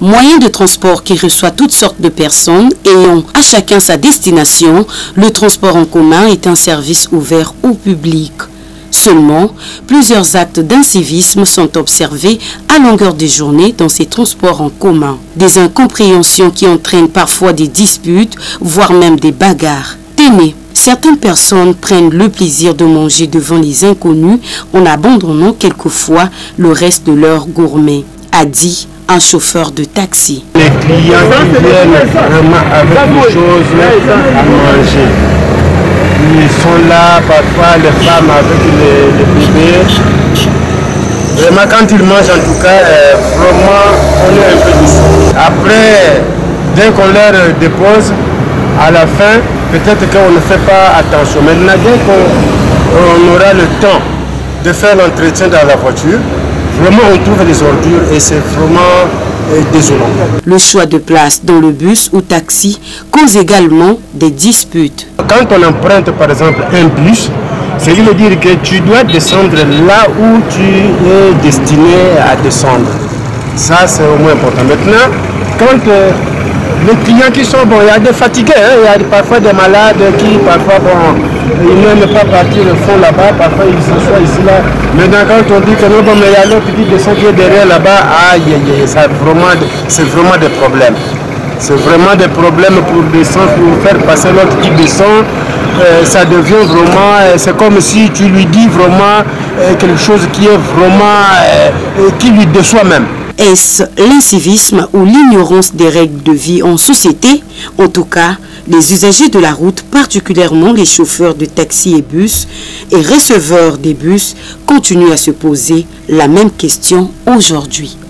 Moyen de transport qui reçoit toutes sortes de personnes ayant à chacun sa destination, le transport en commun est un service ouvert au public. Seulement, plusieurs actes d'incivisme sont observés à longueur de journée dans ces transports en commun. Des incompréhensions qui entraînent parfois des disputes, voire même des bagarres. Tenez, certaines personnes prennent le plaisir de manger devant les inconnus en abandonnant quelquefois le reste de leur gourmet, a dit un chauffeur de taxi. Les clients qui viennent vraiment avec des choses à manger. Ils sont là, parfois les femmes avec les bébés. Vraiment, quand ils mangent, en tout cas, vraiment, on est un peu déçus. Après, dès qu'on leur dépose, à la fin, peut-être qu'on ne fait pas attention. Maintenant, dès qu'on aura le temps de faire l'entretien dans la voiture, vraiment, on trouve des ordures et c'est vraiment désolant. Le choix de place dans le bus ou taxi cause également des disputes. Quand on emprunte par exemple un bus, c'est veut dire que tu dois descendre là où tu es destiné à descendre. Ça c'est au moins important. Maintenant, quand les clients qui sont il y a des fatigués, il y a parfois des malades qui parfois ils n'aiment pas partir au fond là-bas, parfois ils s'assoient ici là. Maintenant quand on dit que non, mais il y a l'autre qui descend qui est derrière là-bas, c'est vraiment des problèmes. C'est vraiment des problèmes pour descendre, pour faire passer l'autre qui descend. Ça devient vraiment, c'est comme si tu lui dis vraiment quelque chose qui est vraiment, qui lui déçoit même. Est-ce l'incivisme ou l'ignorance des règles de vie en société? En tout cas, les usagers de la route, particulièrement les chauffeurs de taxi et bus et receveurs des bus, continuent à se poser la même question aujourd'hui.